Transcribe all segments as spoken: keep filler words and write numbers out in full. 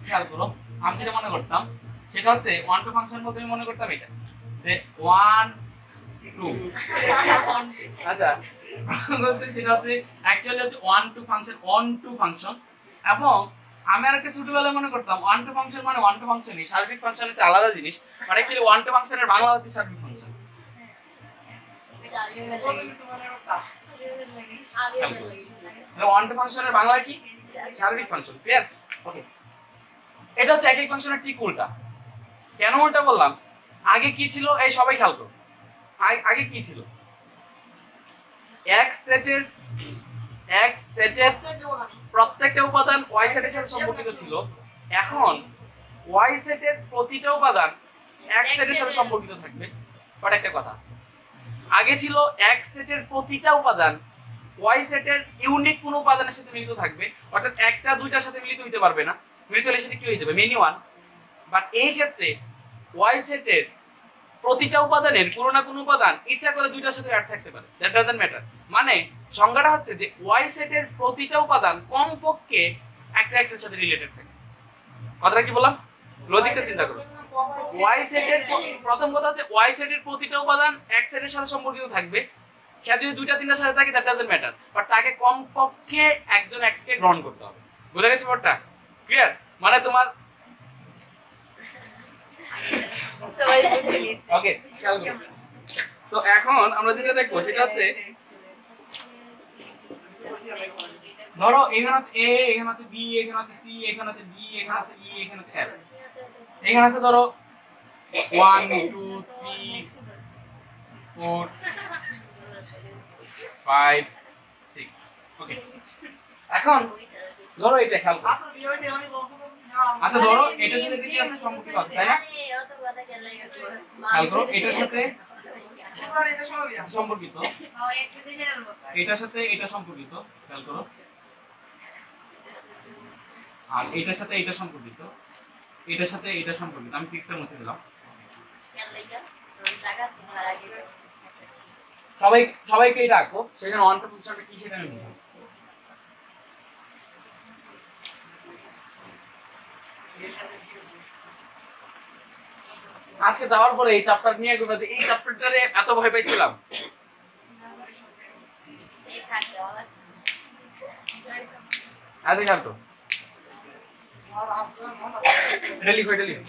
খেয়াল করো আমি যেটা মনে করতাম সেটা হচ্ছে ওয়ান টু ফাংশন বলতে আমি মনে করতাম এটা যে ওয়ান টু আচ্ছা সেটা হচ্ছে অ্যাকচুয়ালি হচ্ছে one two function onto function এবং আমি আর একটা ছোটবেলায় মনে করতাম ওয়ান টু ফাংশন মানে ওয়ান টু ফাংশনই সার্বিক ফাংশন হচ্ছে আলাদা জিনিস বাট অ্যাকচুয়ালি ওয়ান টু ফাংশনের বাংলা হচ্ছে সার্বিক ফাংশন ওয়ান টু ফাংশনের বাংলা কি সার্বিক ফাংশন ক্লিয়ার ওকে এটা হচ্ছে এক এক ফাংশনের ঠিক উল্টা কেন উল্টা বললাম আগে কি ছিল এই সবাই খেয়াল করো আগে কি ছিল এক সেটের এক সেটের প্রত্যেকটা উপাদান ওয়াই সেটের সাথে সম্পর্কিত ছিল এখন ওয়াই সেটের প্রতিটা উপাদান এক সেটের সাথে সম্পর্কিত থাকবে বাট একটা কথা আছে আগে ছিল এক সেটের প্রতিটা উপাদান ওয়াই সেটের ইউনিক কোন উপাদানের সাথে মিলিত থাকবে অর্থাৎ একটা দুইটার সাথে মিলিত হতে পারবে না মিলিত হলে সেটা কি হয়ে যাবে মেনি ওয়ান বাট এই ক্ষেত্রে ওয়াই সেটের প্রতিটা উপাদানের কোনো না কোনো উপাদান ইচ্ছা করে দুইটার সাথে অ্যাড থাকতে পারে দ্যাট ডাজন্ট ম্যাটার মানে সংজ্ঞাটা হচ্ছে যে ওয়াই সেটের প্রতিটা উপাদান কমপক্ষে একটা এক্সের সাথে রিলেটেড থাকে কথাটা কি বললাম লজিকটা চিন্তা করো ওয়াই সেটের প্রথম কথা হচ্ছে ওয়াই সেটের প্রতিটা উপাদান এক সেটের সাথে সম্পর্কিত থাকবে সে যদি দুইটা তিনটার সাথে থাকে দ্যাট ডাজন্ট ম্যাটার বাট তাকে কমপক্ষে একজন এক্স কে গ্রহণ করতে হবে বুঝা গেছে ব্যাপারটা ক্লিয়ার মানে তোমার সবাই বুঝে গেছে ওকে খেয়াল করো সো এখন আমরা যেটা দেখবো সেটা হচ্ছে ধরো এখানে আছে এ এখানে আছে বি এখানে আছে সি এখানে আছে ডি এখানে আছে ই এখানে আছে এফ এখানে আছে ধরো one two three four five six okay এখন ধরো এটা খেয়াল করো আচ্ছা ধরো এটার সাথে দ্বিতীয় আছে সম্পর্কিত আছে তাই না খেয়াল করো এটার সাথে সম্পর্কিত এটার সাথে এটা সম্পর্কিত খেয়াল করো আর এটার সাথে এটা সম্পর্কিত এটার সাথে এটা সম্পর্কিত আমি সিক্সটা মুছে দিলাম সবাই সবাইকে এটা আঁকো সেখানে ওয়ান টু ফাংশনটা কি সেটা আমি বুঝাবো আজকে যাওয়ার পরে এই চ্যাপ্টার নিয়ে করব যে এই চ্যাপ্টারটারে এত ভয় পাইছিলাম আজকে খেয়াল করো রেলি কই রেলি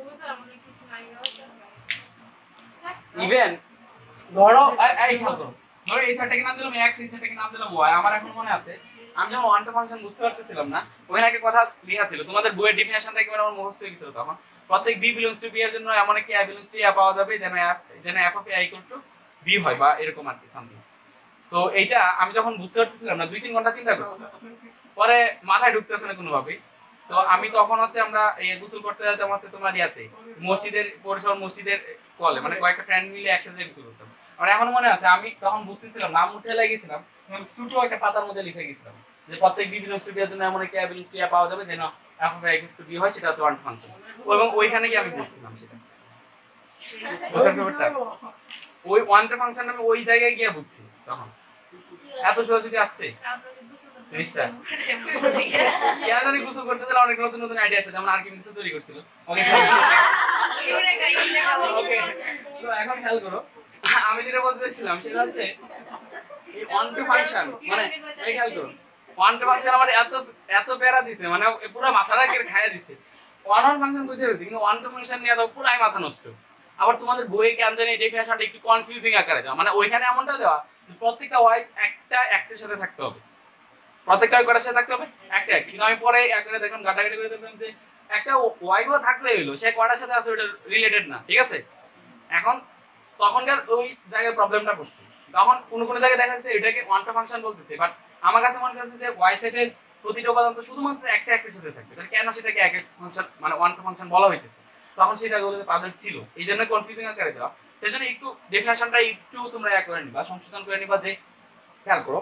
ইভেন ধরো এই খেয়াল করো ধরো এই সেটটাকে নাম দিলাম x এই সেটটাকে নাম দিলাম y আমার এখন মনে আছে আমি যখন ওয়ান টু ফাংশন বুঝতে পারতেছিলাম না ওখানে একটা কথা লেখা ছিল তোমাদের বইয়ের ডেফিনিশনটা একবার আমার মুখস্থ হয়ে গেছিল তখন প্রত্যেক b belongs to b এর জন্য এমন একটা a belongs to a পাওয়া যাবে যেন f যেন f of a equal to b হয় বা এরকম আর কি সামথিং সো এইটা আমি যখন বুঝতে পারতেছিলাম না দুই তিন ঘন্টা চিন্তা করছি পরে মাথায় ঢুকতেছে না কোনোভাবে তো আমি তখন হচ্ছে আমরা এই গোসল করতে যেতাম হচ্ছে তোমার ইয়াতে মসজিদের পরিসর মসজিদের কলে মানে কয়েকটা ফ্রেন্ড মিলে একসাথে গোসল করতাম আর এখন মনে আছে আমি তখন বুঝতেছিলাম নাম উঠে লাগিয়েছিলাম ছোট একটা পাতার মধ্যে লিখে গেছিলাম যে প্রত্যেক b belongs to b এর জন্য এমন একটা a belongs to a পাওয়া যাবে যেন f of a equals to b হয় সেটা হচ্ছে ওয়ান ফাংশন এবং ওইখানে কি আমি বুঝছিলাম সেটা বুঝার ব্যাপারটা ওই ওয়ান ফাংশন আমি ওই জায়গায় গিয়ে বুঝছি তখন এত সহজে আসছে জিনিসটা ইয়াদারি গোসল করতে দিলে অনেক নতুন নতুন আইডিয়া আসে যেমন আর কি কিছু তৈরি করছিল ওকে ওকে সো এখন খেয়াল করো আমি যেটা বলতে চাইছিলাম সেটা হচ্ছে এই ওয়ান টু ফাংশন মানে এই খেয়াল করো ওয়ান টু ফাংশন আমার এত এত প্যারা দিছে মানে পুরো মাথাটা কেটে খাইয়া দিছে ওয়ান ওয়ান ফাংশন বুঝে গেছি কিন্তু ওয়ান টু ফাংশন নিয়ে তো পুরাই মাথা নষ্ট আবার তোমাদের বইয়ে কেন জানি ডেফিনেশনটা একটু কনফিউজিং আকারে দেওয়া মানে ওইখানে এমনটা দেওয়া প্রত্যেকটা ওয়াই একটা এক্স এর সাথে থাকতে হবে প্রত্যেকটা ওয়াই করার সাথে থাকতে হবে একটা এক্স কিন্তু আমি পরে একবারে দেখলাম গাটাগাটি করে দেখলাম যে একটা ওয়াই গুলো থাকলে হইলো সে কয়টার সাথে আছে ওটা রিলেটেড না ঠিক আছে এখন তখনকার ওই জায়গায় প্রবলেমটা পড়ছে তখন কোন কোন জায়গায় দেখা যাচ্ছে এটাকে ওয়ান টু ফাংশন বলতেছে বাট আমার কাছে মনে হচ্ছে যে ওয়াই সেটের প্রতিটা উপাদান তো শুধুমাত্র একটা এক্স এর সাথে থাকবে তাহলে কেন সেটাকে এক এক ফাংশন মানে ওয়ান টু ফাংশন বলা হইতেছে তখন সেটা গুলোতে পাজল ছিল এই জন্য কনফিউজিং আকারে দেওয়া সেজন্য একটু ডেফিনেশনটা একটু তোমরা এক করে নিবা সংশোধন করে নিবা যে খেয়াল করো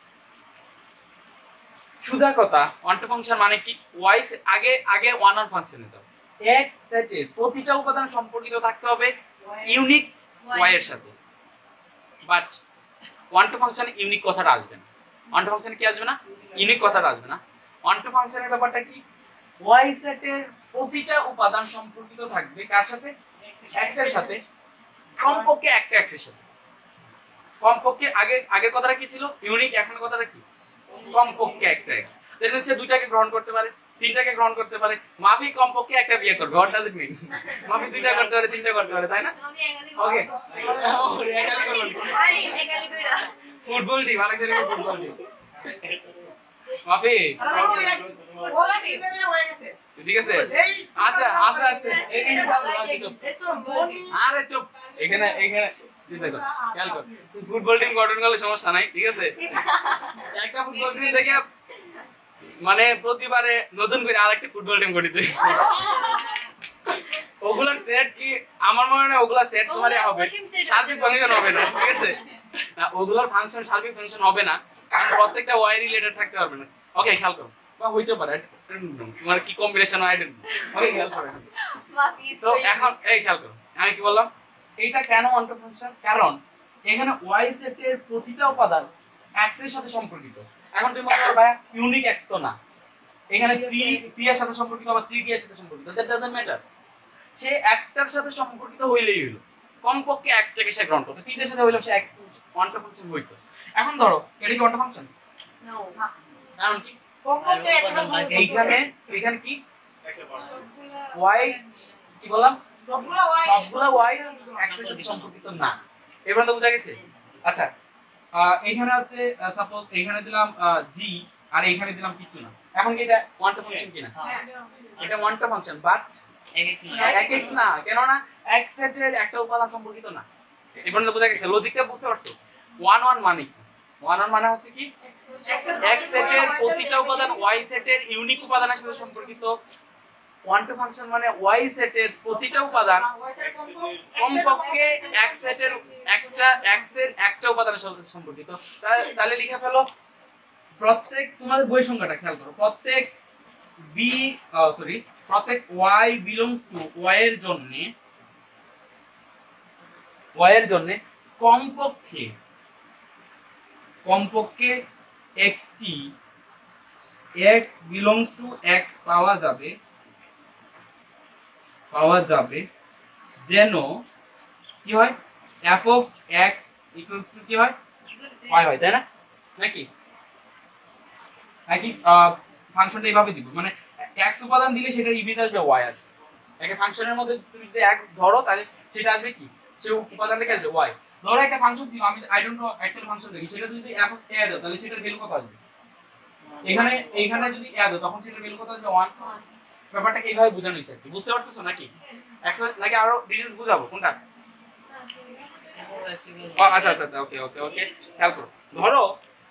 সোজা কথা ওয়ান টু ফাংশন মানে কি ওয়াই আগে আগে ওয়ান ওয়ান ফাংশনে যাও এক্স সেটের প্রতিটা উপাদান সম্পর্কিত থাকতে হবে ইউনিক ওয়াই এর সাথে বাট ওয়ান টু ফাংশনে ইউনিক কথাটা আসবে না ওয়ান টু ফাংশনে কি আসবে না ইউনিক কথাটা আসবে না ওয়ান টু ফাংশনের ব্যাপারটা কি ওয়াই সেটের প্রতিটা উপাদান সম্পর্কিত থাকবে কার সাথে? এক্স এর সাথে, কমপক্ষে একটা এক্স এর সাথে। কমপক্ষে আগে আগের কথাটা কি ছিল? ইউনিক। এখন কথাটা কি? কমপক্ষে একটা এক্স। দেন সে দুইটাকে গ্রহণ করতে পারে, তিনটাকে গ্রহণ করতে পারে। মাফি কমপক্ষে একটা বিয়ে করবে, হোয়াট ডাজ ইট মিন? মাফি দুইটা করতে পারে, তিনটা করতে পারে, তাই না? ওকে, ফুটবল টিম, আরেক জায়গায় ফুটবল টিম। মাফি ঠিক আছে, আচ্ছা আচ্ছা আচ্ছা, আরে চুপ। এখানে এখানে চিন্তা কর, খেয়াল কর, ফুটবল টিম গঠন করলে সমস্যা নাই, ঠিক আছে? একটা ফুটবল টিম থেকে মানে প্রতিবারে নতুন করে আরেকটা ফুটবল টিম গঠিত। ওগুলার সেট কি আমার মনে হয় ওগুলা সেট তোমারই হবে, সার্বিক ফাংশন হবে না, ঠিক আছে? না, ওগুলার ফাংশন সার্বিক ফাংশন হবে না, কারণ প্রত্যেকটা ওয়াই রিলেটেড থাকতে পারবে না। ওকে, খেয়াল করো, বা হইতে পারে, তোমার কি কম্বিনেশন হয়, ওকে খেয়াল করো। তো এখন এই খেয়াল করো, আমি কি বললাম? এইটা কেন অন্টো ফাংশন? কারণ এখানে ওয়াই সেটের প্রতিটা উপাদান এক্স এর সাথে সম্পর্কিত। এখন তুমি বলতে পারো ভাই ইউনিক এক্স তো না, এখানে থ্রি থ্রি এর সাথে সম্পর্কিত বা থ্রি ডি এর সাথে সম্পর্কিত, দ্যাট ডাজন্ট ম্যাটার। সে একটার সাথে সম্পর্কিত হইলেই হলো, কমপক্ষে একটাকে সে গ্রহণ করতো, তিনটার সাথে হইলো সে এক অন্টো ফাংশন হইতো। এখন ধরো এটা কি অন্টো ফাংশন? কারণ কি এইখানে এখানে কি ওয়াই কি বললাম? সবগুলা ওয়াই এক্সের সাথে সম্পর্কিত না। এবার তো বুঝা গেছে? আচ্ছা, এইখানে হচ্ছে সাপোজ এইখানে দিলাম জি আর এইখানে দিলাম কিছু না। এখন কি এটা ওয়ান টু ফাংশন কিনা? এটা ওয়ান টু ফাংশন, বাট এক এক না, কেন না? এক সেটের একটা উপাদান সম্পর্কিত না। এবার তো বুঝা গেছে? লজিকটা বুঝতে পারছো? ওয়ান ওয়ান মানে কি? ওয়ান ওয়ান মানে হচ্ছে কি? এক সেটের প্রতিটা উপাদান ওয়াই সেটের ইউনিক উপাদানের সাথে সম্পর্কিত। ওয়ান টু ফাংশন মানে ওয়াই সেটের প্রতিটা উপাদান কমপক্ষে এক সেটের একটা এক্স এর একটা উপাদানের সাথে সম্পর্কিত। তাহলে লিখে ফেলো, প্রত্যেক তোমাদের বই সংখ্যাটা খেয়াল করো, প্রত্যেক বি সরি প্রত্যেক ওয়াই বিলংস টু ওয়াই এর জন্য ওয়াই এর জন্য কমপক্ষে কমপক্ষে একটি x belongs to x পাওয়া যাবে পাওয়া যাবে যেন কি হয়? f of x equals to কি হয়? y হয়, তাই না? নাকি নাকি ফাংশনটা এইভাবে দিব, মানে x উপাদান দিলে সেটা ইমেজ আসবে y আসবে। একটা ফাংশনের মধ্যে তুমি যদি x ধরো তাহলে সেটা আসবে কি? সে উপাদান থেকে আসবে y। ধরো একটা ফাংশন ছিল, আমি I don't know actual function দেখি, সেটা যদি f of a দাও তাহলে সেটার ভ্যালু কত আসবে? এখানে এইখানে যদি a দাও তখন সেটার ভ্যালু কত আসবে? ওয়ান। ব্যাপারটাকে এইভাবে বোঝানো হয়েছে, বুঝতে পারতেছো নাকি? এক্সপ্রেস নাকি আরো ডিটেইলস বুঝাবো কোনটা? আচ্ছা আচ্ছা আচ্ছা, ওকে ওকে ওকে, খেয়াল করো। ধরো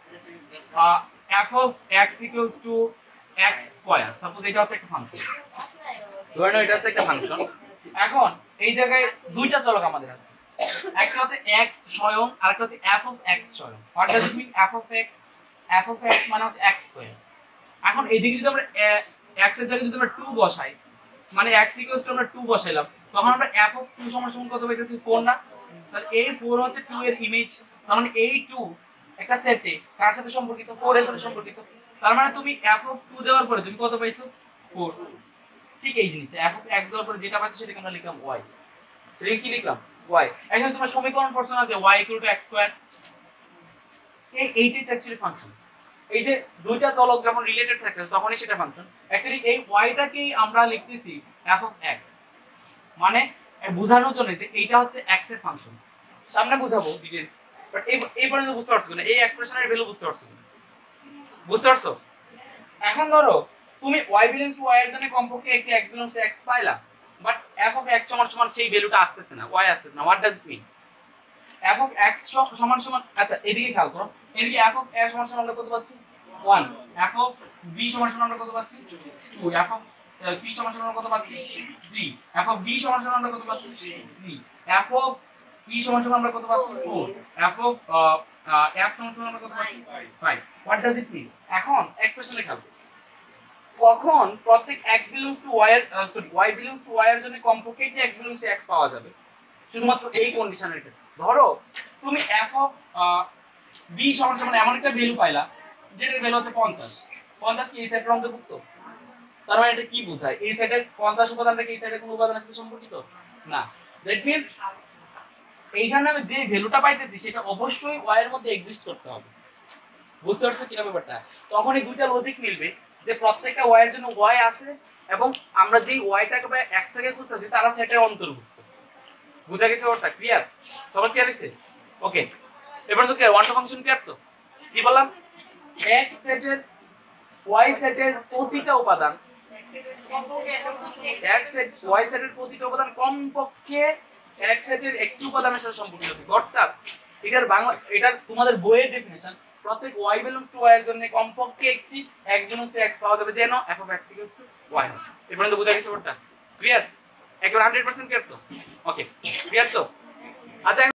f of x equals to x square, suppose এটা হচ্ছে একটা ফাংশন, ধরে নাও এটা হচ্ছে একটা ফাংশন। এখন এই জায়গায় দুইটা চলক আমাদের আছে, একটা হচ্ছে x স্বয়ং আর একটা হচ্ছে f of x স্বয়ং। What does it mean? f of x f of x মানে হচ্ছে x স্কয়ার। এখন এইদিকে যদি আমরা x এর জায়গায় যদি আমরা টু বসাই, মানে x ইকুয়ালস টু আমরা টু বসাইলাম, তখন আমরা f of টু সমান সমান কত পাইতেছি? ফোর না? তাহলে এই ফোর হচ্ছে টু এর ইমেজ, তার মানে এই টু একটা সেটে কার সাথে সম্পর্কিত? ফোর এর সাথে সম্পর্কিত। তার মানে তুমি f of টু দেওয়ার পরে তুমি কত পাইছো? ফোর। ঠিক এই জিনিসটা f of x দেওয়ার পরে যেটা পাইছো সেটাকে আমরা লিখলাম y। সেটা কি লিখলাম? y। এখন তোমার সমীকরণ পড়ছো না যে y equal to x square, এই এইটাই অ্যাকচুয়ালি ফাংশন। এই যে দুইটা চলক যখন রিলেটেড থাকে তখনই সেটা ফাংশন। অ্যাকচুয়ালি এই y-টাকেই আমরা লিখতেছি f of x, মানে বোঝানোর জন্য যে এইটা হচ্ছে x এর ফাংশন। সামনে বুঝাবো ডিটেইলস, বাট এই এই পর্যন্ত বুঝতে পারছো না? এই এক্সপ্রেশনের ভ্যালু বুঝতে পারছো না? বুঝতে পারছো? এখন ধরো তুমি y belongs to y এর জন্য কমপক্ষে একটি x belongs to x পাইলা, বাট f of x সমান সমান সেই ভ্যালুটা আসতেছে না, y আসতেছে না। What does it mean? f of x সমান সমান, আচ্ছা এদিকে খেয়াল করো, এদিকে f of a সমান সমান আমরা কত পাচ্ছি? ওয়ান। f of b সমান সমান আমরা কত পাচ্ছি? টু। f of c সমান সমান আমরা কত পাচ্ছি? থ্রি। f of d সমান সমান আমরা কত পাচ্ছি? থ্রি। f of e সমান সমান আমরা কত পাচ্ছি? ফোর। f of f সমান সমান আমরা কত পাচ্ছি? Five. What does it mean? এখন এক্সপ্রেশনে খেয়াল করো, কখন প্রত্যেক x belongs to y এর sorry y belongs to y এর জন্য কমপক্ষে একটি x belongs to x পাওয়া যাবে, শুধুমাত্র এই কন্ডিশনের ক্ষেত্রে। ধরো তুমি f of b সমান সমান এমন একটা ভ্যালু পাইলা যেটার ভ্যালু হচ্ছে পঞ্চাশ। পঞ্চাশ কি এই সেটের অন্তর্ভুক্ত? তার মানে এটা কি বোঝায় এই সেটের পঞ্চাশ উপাদানটা কি এই সেটের কোন উপাদানের সাথে সম্পর্কিত না দ্যাট মিন্স এইখানে আমি যে ভ্যালুটা পাইতেছি সেটা অবশ্যই y এর মধ্যে এক্সিস্ট করতে হবে বুঝতে পারছো কি না ব্যাপারটা তখন এই দুইটা লজিক মিলবে যে প্রত্যেকটা y এর জন্য y আছে এবং আমরা যেই y টাকে বা x টাকে খুঁজতেছি তারা সেটের অন্তর্ভুক্ত বুঝা গেছে ব্যাপারটা ক্লিয়ার সবার ক্লিয়ার হইছে ওকে এবার তো clear one two function clear তো কি বললাম x সেটের y সেটের প্রতিটা উপাদান x সেট y সেটের প্রতিটা উপাদান কমপক্ষে x সেটের একটি উপাদানের সাথে সম্পর্কিত থাকে অর্থাৎ এটার বাংলা এটার তোমাদের বইয়ের ডেফিনিশন প্রত্যেক y বিলংস টু y এর জন্য কমপক্ষে একটি x বিলংস টু x পাওয়া যাবে যেন f of x equals to y এই পর্যন্ত বুঝা গেছে ব্যাপারটা ক্লিয়ার একবার হান্ড্রেড পার্সেন্ট ক্লিয়ার তো ওকে ক্লিয়ার তো আচ্ছা